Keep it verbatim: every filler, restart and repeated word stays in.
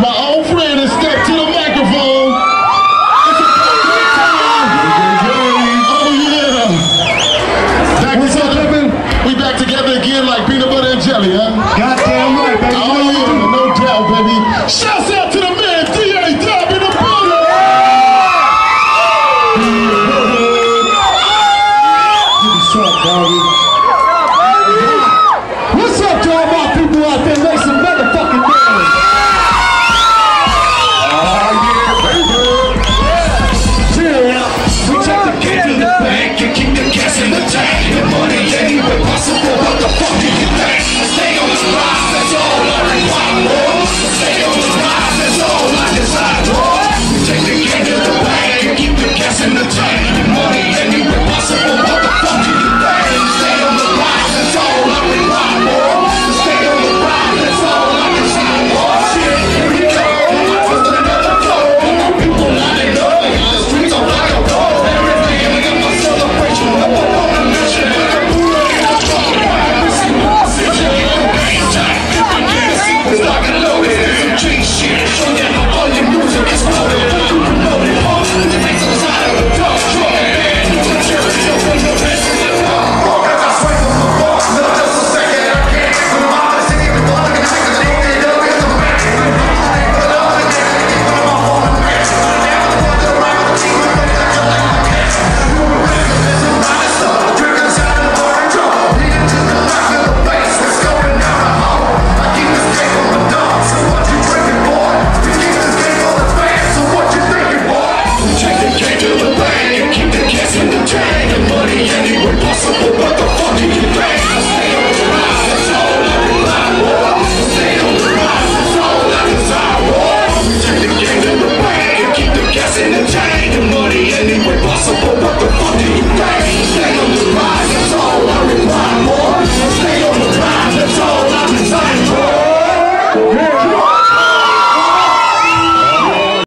my old friend has stepped to the microphone. It's a Oh yeah. Back What's up, together. We back together again like peanut butter and jelly, huh? Goddamn right, baby. Oh yeah, no doubt, baby. Shout